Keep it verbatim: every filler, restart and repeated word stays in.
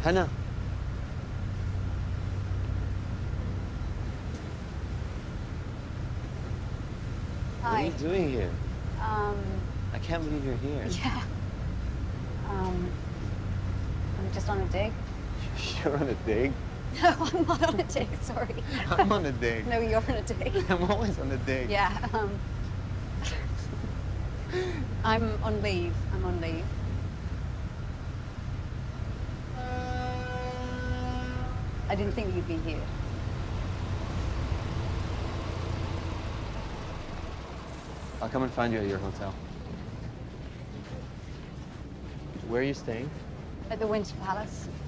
Hannah. Hi. What are you doing here? Um, I can't believe you're here. yeah. Um, I'm just on a dig. You're on a dig? No, I'm not on a dig, sorry. I'm on a dig. No, you're on a dig. I'm always on a dig. Yeah, um... I'm on leave. I'm on leave. I didn't think you'd be here. I'll come and find you at your hotel. Where are you staying? At the Winter Palace.